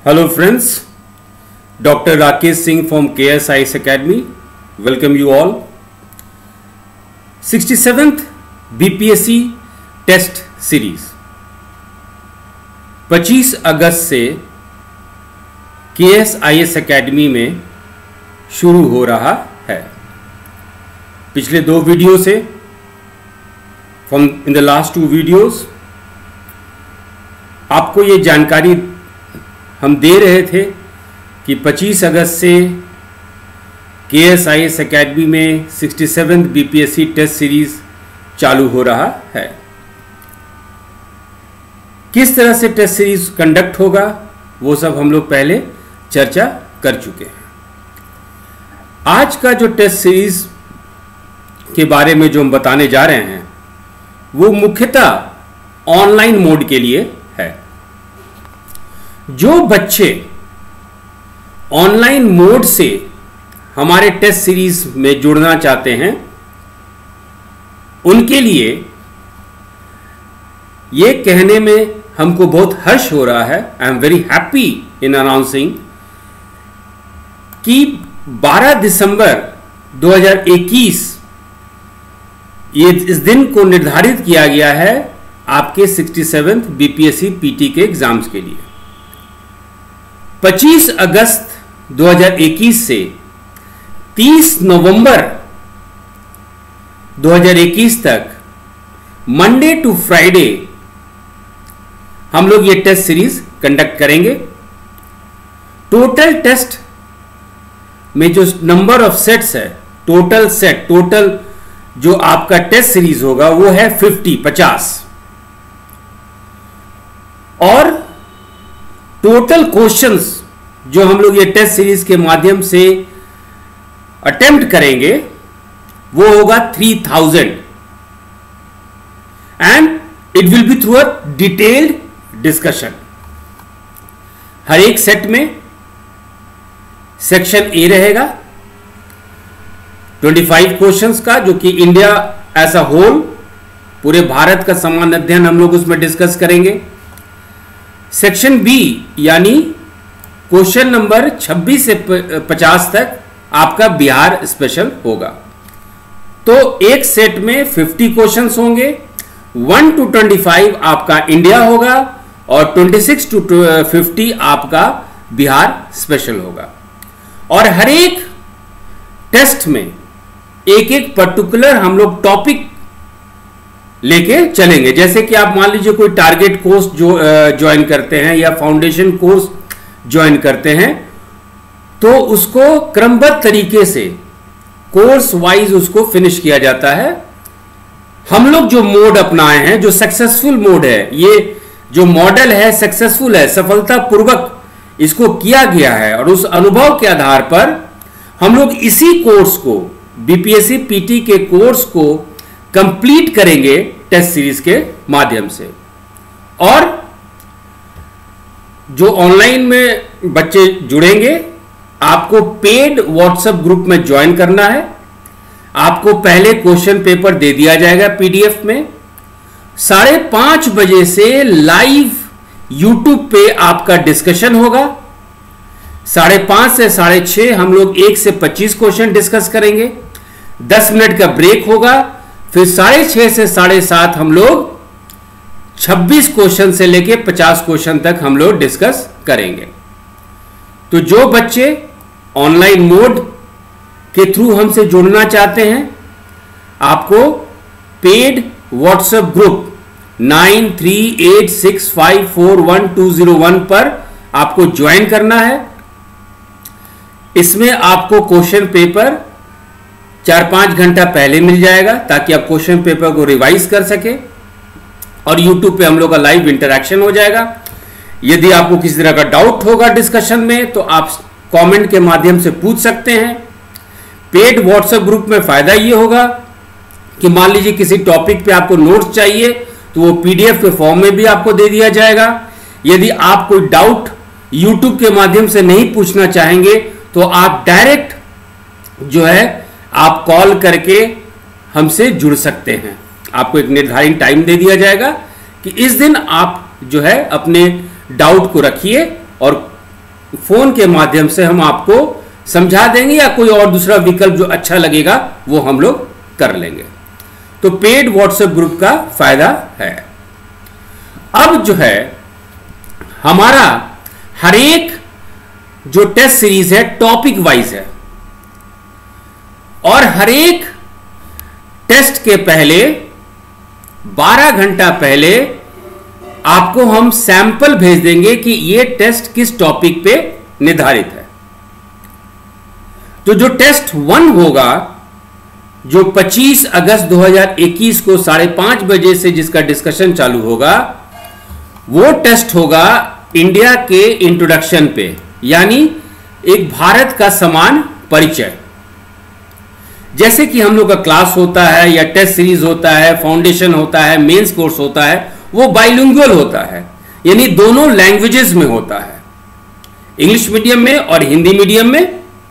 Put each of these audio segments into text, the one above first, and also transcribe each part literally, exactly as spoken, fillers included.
Hello friends, Doctor Rakesh Singh from K S I S Academy. Welcome you all. sixty-seventh B P S C test series पच्चीस अगस्त से के S I S academy में शुरू हो रहा है। पिछले दो वीडियो से from in the last two videos आपको ये जानकारी हम दे रहे थे कि पच्चीस अगस्त से के एस आई एस एकेडमी में सड़सठवीं B P S C test series चालू हो रहा है। किस तरह से टेस्ट सीरीज कंडक्ट होगा वो सब हम लोग पहले चर्चा कर चुके हैं। आज का जो टेस्ट सीरीज के बारे में जो हम बताने जा रहे हैं वो मुख्यतः ऑनलाइन मोड के लिए है। जो बच्चे ऑनलाइन मोड से हमारे टेस्ट सीरीज में जुड़ना चाहते हैं उनके लिए ये कहने में हमको बहुत हर्ष हो रहा है, I am very happy in announcing कि बारह दिसंबर दो हज़ार इक्कीस ये इस दिन को निर्धारित किया गया है आपके सड़सठवें B P S C P T के एग्जाम्स के लिए। पच्चीस अगस्त दो हज़ार इक्कीस से तीस नवंबर दो हज़ार इक्कीस तक मंडे टू फ्राइडे हम लोग ये टेस्ट सीरीज कंडक्ट करेंगे। टोटल टेस्ट में जो नंबर ऑफ सेट्स है, टोटल सेट टोटल जो आपका टेस्ट सीरीज होगा वो है पचास पचास और टोटल क्वेश्चंस जो हम लोग ये टेस्ट सीरीज के माध्यम से अटेम्प्ट करेंगे वो होगा तीन हज़ार and it will be through a detailed discussion. हर एक सेट में सेक्शन ए रहेगा पच्चीस क्वेश्चंस का, जो कि इंडिया एज अ होल पूरे भारत का समान अध्ययन हम लोग उसमें डिस्कस करेंगे। सेक्शन बी यानी क्वेश्चन नंबर छब्बीस से पचास तक आपका बिहार स्पेशल होगा। तो एक सेट में पचास क्वेश्चंस होंगे, वन टू पच्चीस आपका इंडिया होगा और छब्बीस टू पचास आपका बिहार स्पेशल होगा। और हर एक टेस्ट में एक एक पर्टिकुलर हम लोग टॉपिक लेके चलेंगे। जैसे कि आप मान लीजिए कोई टारगेट कोर्स जो ज्वाइन करते हैं या फाउंडेशन कोर्स ज्वाइन करते हैं तो उसको क्रमबद्ध तरीके से कोर्स वाइज उसको फिनिश किया जाता है। हम लोग जो मोड अपनाए हैं, जो सक्सेसफुल मोड है, ये जो मॉडल है सक्सेसफुल है, सफलतापूर्वक इसको किया गया है और उस अनुभव के आधार पर हम लोग इसी कोर्स को B P S C P T के कोर्स को कंप्लीट करेंगे टेस्ट सीरीज के माध्यम से। और जो ऑनलाइन में बच्चे जुड़ेंगे आपको पेड व्हाट्सएप ग्रुप में ज्वाइन करना है। आपको पहले क्वेश्चन पेपर दे दिया जाएगा पी डी एफ में। साढ़े पांच बजे से लाइव यूट्यूब पे आपका डिस्कशन होगा। साढ़े पांच से साढ़े छह हम लोग एक से पच्चीस क्वेश्चन डिस्कस करेंगे। दस मिनट का ब्रेक होगा, फिर साढ़े छह से साढ़े सात हम लोग छब्बीस क्वेश्चन से लेके पचास क्वेश्चन तक हम लोग डिस्कस करेंगे। तो जो बच्चे ऑनलाइन मोड के थ्रू हमसे जुड़ना चाहते हैं आपको paid WhatsApp group nine three eight six five four one two zero one पर आपको ज्वाइन करना है। इसमें आपको क्वेश्चन पेपर चार पांच घंटा पहले मिल जाएगा ताकि आप क्वेश्चन पेपर को रिवाइज कर सके और YouTube पे हम लोग का लाइव इंटरेक्शन हो जाएगा। यदि आपको किसी तरह का डाउट होगा डिस्कशन में तो आप कमेंट के माध्यम से पूछ सकते हैं। पेड व्हाट्सएप ग्रुप में फायदा ये होगा कि मान लीजिए किसी टॉपिक पे आपको नोट्स चाहिए तो वो पीडीएफ के फॉर्म में भी आपको दे दिया जाएगा। यदि आप कोई डाउट YouTube के माध्यम से नहीं पूछना चाहेंगे तो आप डायरेक्ट जो है आप कॉल करके हमसे जुड़ सकते हैं। आपको एक निर्धारित टाइम दे दिया जाएगा कि इस दिन आप जो है अपने डाउट को रखिए और फोन के माध्यम से हम आपको समझा देंगे, या कोई और दूसरा विकल्प जो अच्छा लगेगा वो हम लोग कर लेंगे। तो पेड व्हाट्सएप ग्रुप का फायदा है। अब जो है हमारा हर एक जो टेस्ट सीरीज है टॉपिक वाइज है, और हर एक टेस्ट के पहले बारह घंटा पहले आपको हम सैंपल भेज देंगे कि ये टेस्ट किस टॉपिक पे निर्धारित है। तो जो टेस्ट वन होगा, जो पच्चीस अगस्त दो हज़ार इक्कीस को साढ़े पांच बजे से जिसका डिस्कशन चालू होगा, वो टेस्ट होगा इंडिया के इंट्रोडक्शन पे, यानी एक भारत का समान परिचय। जैसे कि हम लोग का क्लास होता है या टेस्ट सीरीज होता है, फाउंडेशन होता है, मेंस कोर्स होता है, वो बाइलिंगुअल होता है, यानी दोनों लैंग्वेजेस में होता है, इंग्लिश मीडियम में और हिंदी मीडियम में।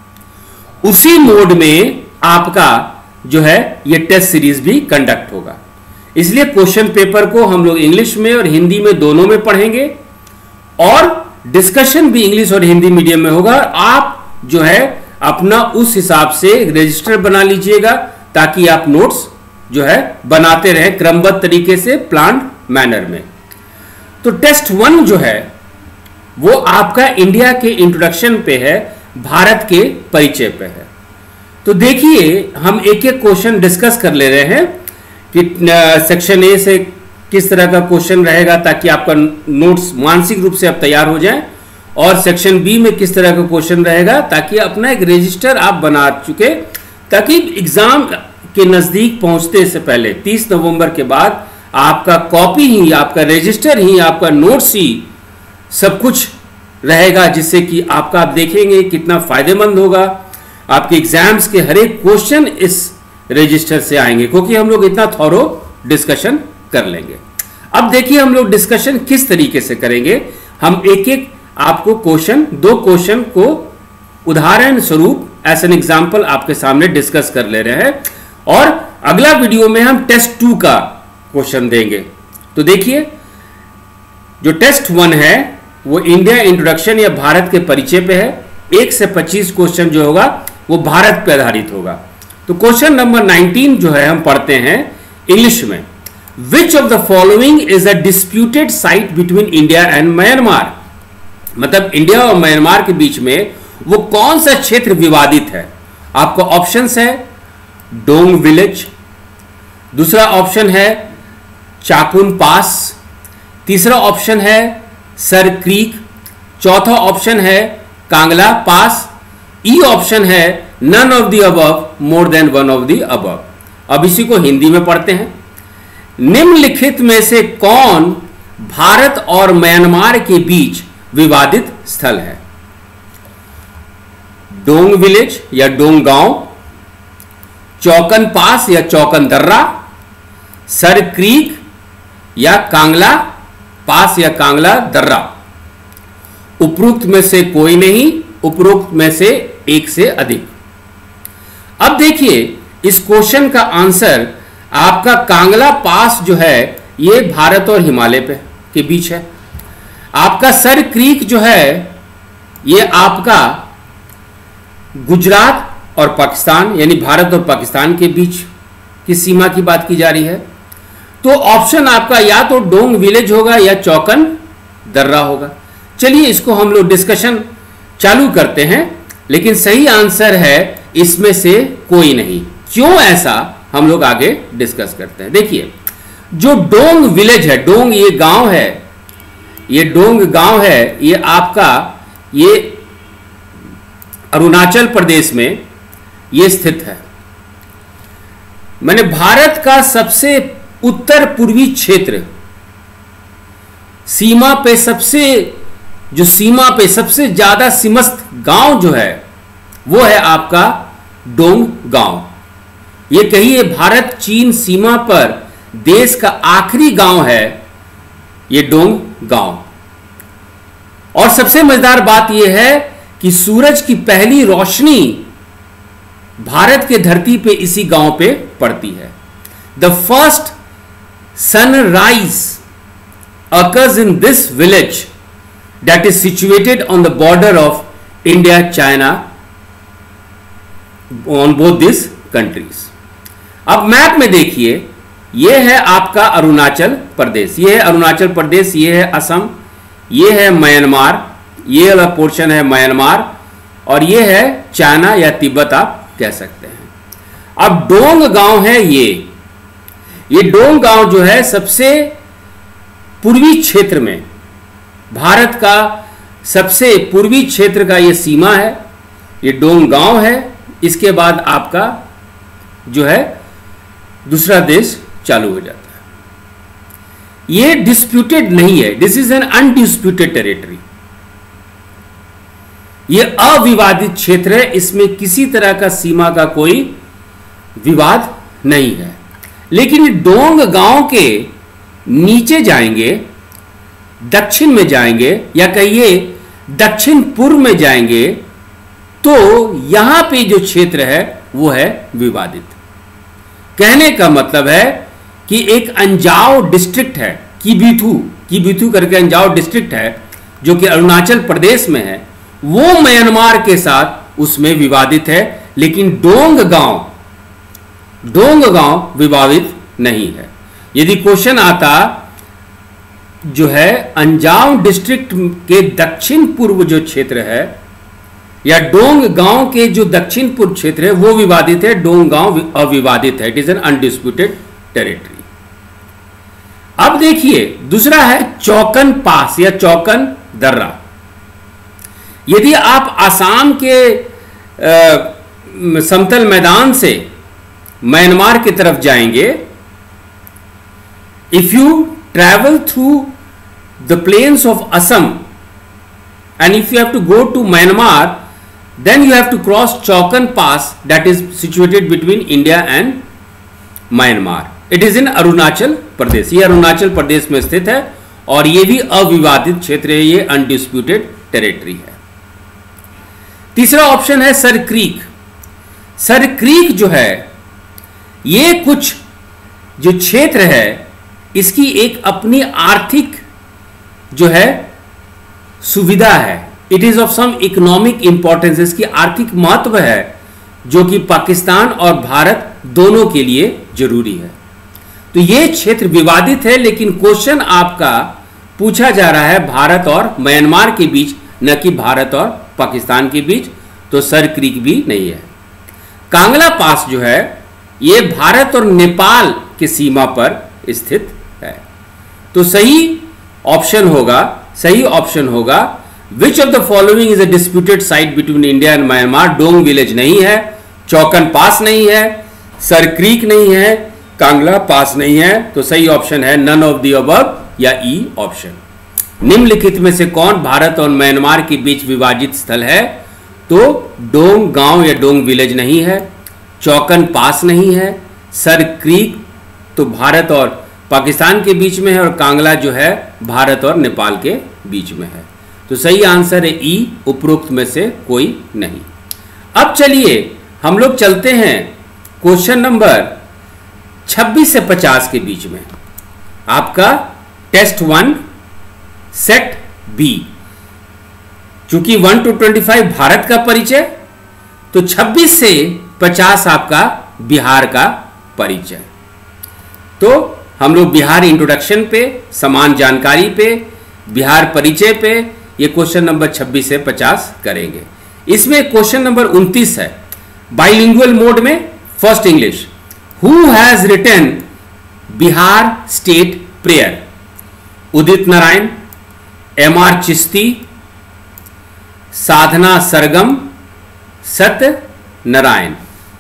उसी मोड में आपका जो है ये टेस्ट सीरीज भी कंडक्ट होगा। इसलिए क्वेश्चन पेपर को हम लोग इंग्लिश में और हिंदी में दोनों में पढ़ेंगे, और डिस्कशन भी इंग्लिश और हिंदी मीडियम में होगा। आप जो है अपना उस हिसाब से रजिस्टर बना लीजिएगा, ताकि आप नोट्स जो है बनाते रहें क्रमबद्ध तरीके से, प्लान्ड मैनर में। तो टेस्ट वन जो है वो आपका इंडिया के इंट्रोडक्शन पे है, भारत के परिचय पे है। तो देखिए हम एक एक क्वेश्चन डिस्कस कर ले रहे हैं कि सेक्शन ए से किस तरह का क्वेश्चन रहेगा, ताकि आपका नोट्स मानसिक रूप से आप तैयार हो जाएं, और सेक्शन बी में किस तरह का क्वेश्चन रहेगा, ताकि अपना एक रजिस्टर आप बना चुके, ताकि एग्जाम के नजदीक पहुंचते से पहले तीस नवंबर के बाद आपका कॉपी ही, आपका रजिस्टर ही, आपका नोट्स ही सब कुछ रहेगा, जिससे कि आपका आप देखेंगे कितना फायदेमंद होगा। आपके एग्जाम्स के हर एक क्वेश्चन इस रजिस्टर से आएंगे, क्योंकि हम लोग इतना थॉरो डिस्कशन कर लेंगे। अब देखिए हम लोग डिस्कशन किस तरीके से करेंगे। हम एक एक आपको क्वेश्चन, दो क्वेश्चन को उदाहरण स्वरूप एज एन एग्जाम्पल आपके सामने डिस्कस कर ले रहे हैं, और अगला वीडियो में हम टेस्ट टू का क्वेश्चन देंगे। तो देखिए जो टेस्ट वन है वो इंडिया इंट्रोडक्शन या भारत के परिचय पे है। एक से पच्चीस क्वेश्चन जो होगा वो भारत पे आधारित होगा। तो क्वेश्चन नंबर नाइनटीन जो है हम पढ़ते हैं इंग्लिश में। Which of the following is a disputed site between India and Myanmar. मतलब इंडिया और म्यांमार के बीच में वो कौन सा क्षेत्र विवादित है। आपको ऑप्शंस है डोंग विलेज, दूसरा ऑप्शन है चाकुन पास, तीसरा ऑप्शन है सर क्रीक, चौथा ऑप्शन है कांगला पास, ई ऑप्शन है none of the above, more than one of the above. अब इसी को हिंदी में पढ़ते हैं। निम्नलिखित में से कौन भारत और म्यांमार के बीच विवादित स्थल है। डोंग विलेज या डोंग गांव, चौकन पास या चौकन दर्रा, सर क्रीक या कांगला पास या कांगला दर्रा। उपरोक्त में से कोई नहीं, उपरोक्त में से एक से अधिक। अब देखिए इस क्वेश्चन का आंसर आपका कांगला पास जो है ये भारत और हिमालय पे के बीच है। आपका सर क्रीक जो है ये आपका गुजरात और पाकिस्तान यानी भारत और पाकिस्तान के बीच की सीमा की बात की जा रही है। तो ऑप्शन आपका या तो डोंग विलेज होगा या चौकन दर्रा होगा। चलिए इसको हम लोग डिस्कशन चालू करते हैं, लेकिन सही आंसर है इसमें से कोई नहीं। क्यों ऐसा हम लोग आगे डिस्कस करते हैं। देखिए जो डोंग विलेज है, डोंग ये गांव है, ये डोंग गांव है, ये आपका ये अरुणाचल प्रदेश में ये स्थित है। मैंने भारत का सबसे उत्तर पूर्वी क्षेत्र, सीमा पे सबसे जो सीमा पे सबसे ज्यादा सीमस्थ गांव जो है वो है आपका डोंग गांव। ये कहिए भारत चीन सीमा पर देश का आखिरी गांव है ये डोंग गांव। और सबसे मजेदार बात यह है कि सूरज की पहली रोशनी भारत के धरती पे इसी गांव पे पड़ती है। The first sunrise occurs in this village that is situated on the border of India, China, on both these countries. अब मैप में देखिए, ये है आपका अरुणाचल प्रदेश, ये है अरुणाचल प्रदेश, ये है असम, ये है म्यांमार, ये वाला पोर्शन है म्यांमार, और ये है चाइना या तिब्बत आप कह सकते हैं। अब डोंग गांव है ये ये डोंग गांव जो है सबसे पूर्वी क्षेत्र में, भारत का सबसे पूर्वी क्षेत्र का ये सीमा है, ये डोंग गांव है। इसके बाद आपका जो है दूसरा देश चालू हो जाता है। ये डिस्प्यूटेड नहीं है, this is an undisputed territory, ये अविवादित क्षेत्र है, इसमें किसी तरह का सीमा का कोई विवाद नहीं है। लेकिन डोंग गांव के नीचे जाएंगे, दक्षिण में जाएंगे या कहिए दक्षिण पूर्व में जाएंगे, तो यहां पे जो क्षेत्र है वो है विवादित। कहने का मतलब है कि एक अंजाव डिस्ट्रिक्ट है, कीबीथू कीबीथू करके अंजाव डिस्ट्रिक्ट है जो कि अरुणाचल प्रदेश में है, वो म्यांमार के साथ उसमें विवादित है, लेकिन डोंग गांव डोंग गांव विवादित नहीं है। यदि क्वेश्चन आता जो है अंजाव डिस्ट्रिक्ट के दक्षिण पूर्व जो क्षेत्र है या डोंग गांव के जो दक्षिण पूर्व क्षेत्र है वो विवादित है, डोंग गांव अविवादित है, it is an undisputed territory. अब देखिए दूसरा है चौकन पास या चौकन दर्रा। यदि आप आसाम के आ, समतल मैदान से म्यांमार की तरफ जाएंगे, if you travel through the plains of Assam and if you have to go to Myanmar, then you have to cross Chaukan pass that is situated between India and Myanmar. It is in Arunachal Pradesh, ये अरुणाचल प्रदेश में स्थित है और ये भी अविवादित क्षेत्र है, ये अनडिस्प्यूटेड टेरिटरी है। तीसरा ऑप्शन है सर क्रीक। सर क्रीक जो है ये कुछ जो क्षेत्र है इसकी एक अपनी आर्थिक जो है सुविधा है, it is of some economic importance, इसकी आर्थिक महत्व है जो कि पाकिस्तान और भारत दोनों के लिए जरूरी है। तो ये क्षेत्र विवादित है, लेकिन क्वेश्चन आपका पूछा जा रहा है भारत और म्यांमार के बीच, न कि भारत और पाकिस्तान के बीच, तो सर क्रीक भी नहीं है। कांगला पास जो है ये भारत और नेपाल की सीमा पर स्थित है। तो सही ऑप्शन होगा सही ऑप्शन होगा which of the following is a disputed site between India and Myanmar. Dong village नहीं है, चौकन पास नहीं है, सर क्रीक नहीं है, कांगला पास नहीं है, तो सही ऑप्शन है नन ऑफ द अबव या ई ऑप्शन। निम्नलिखित में से कौन भारत और म्यांमार के बीच विवादित स्थल है? तो डोंग गांव या डोंग विलेज नहीं है, चौकन पास नहीं है, सर क्रीक तो भारत और पाकिस्तान के बीच में है, और कांगला जो है भारत और नेपाल के बीच में है। तो सही आंसर है ई, उपरोक्त में से कोई नहीं। अब चलिए हम लोग चलते हैं क्वेश्चन नंबर छब्बीस से पचास के बीच में, आपका टेस्ट वन सेट बी। चूंकि one two twenty five Bharat का परिचय, तो छब्बीस से पचास आपका बिहार का परिचय। तो हम लोग बिहार इंट्रोडक्शन पे, समान जानकारी पे, बिहार परिचय पे ये क्वेश्चन नंबर छब्बीस से पचास करेंगे। इसमें क्वेश्चन नंबर उनतीस है बाइलिंगुअल मोड में, first English. Who has written Bihar state prayer? Udit Narayan, M R Chishti, Sadhana Sargam, Satya Narayan.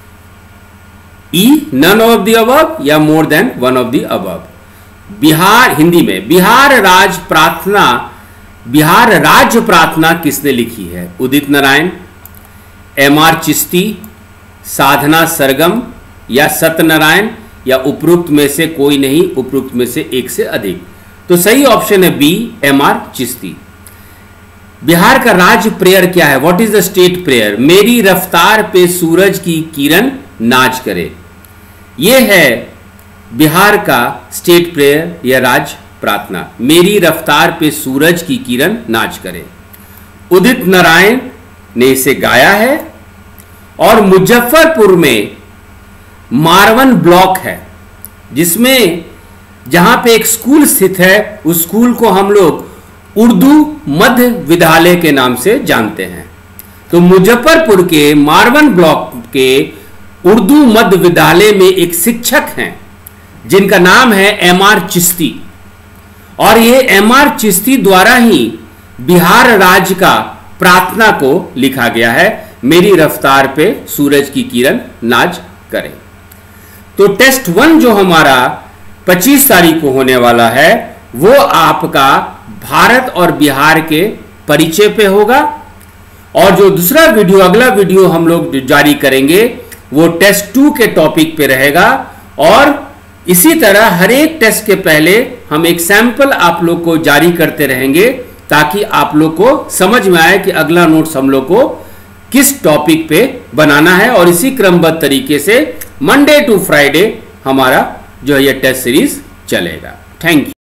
E none of the above या more than one of the above. Bihar Hindi में बिहार राज प्रार्थना बिहार राज्य प्रार्थना किसने लिखी है? उदित नारायण, एम आर चिश्ती, साधना सरगम या सत्यनारायण, या उपरोक्त में से कोई नहीं, उपरोक्त में से एक से अधिक। तो सही ऑप्शन है B, M R Chishti. Bihar का राज्य प्रेयर क्या है? What is the state prayer? मेरी रफ्तार पे सूरज की किरण नाच करे। यह है बिहार का स्टेट प्रेयर या राज्य प्रार्थना। मेरी रफ्तार पे सूरज की किरण नाच करे, उदित नारायण ने इसे गाया है। और मुजफ्फरपुर में मारवन ब्लॉक है, जिसमें जहां पे एक स्कूल स्थित है, उस स्कूल को हम लोग उर्दू मध्य विद्यालय के नाम से जानते हैं। तो मुजफ्फरपुर के मारवन ब्लॉक के उर्दू मध्य विद्यालय में एक शिक्षक हैं जिनका नाम है एम आर चिश्ती, और ये एम आर चिश्ती द्वारा ही बिहार राज्य का प्रार्थना को लिखा गया है, मेरी रफ्तार पे सूरज की किरण नाच करे। तो टेस्ट वन जो हमारा पच्चीस तारीख को होने वाला है, वो आपका भारत और बिहार के परिचय पे होगा। और जो दूसरा वीडियो, अगला वीडियो हम लोग जारी करेंगे, वो टेस्ट टू के टॉपिक पे रहेगा। और इसी तरह हर एक टेस्ट के पहले हम एक सैंपल आप लोग को जारी करते रहेंगे, ताकि आप लोग को समझ में आए कि अगला नोट्स हम लोग को किस टॉपिक पे बनाना है। और इसी क्रमबद्ध तरीके से मंडे टू फ्राइडे हमारा जो है ये टेस्ट सीरीज चलेगा। Thank you.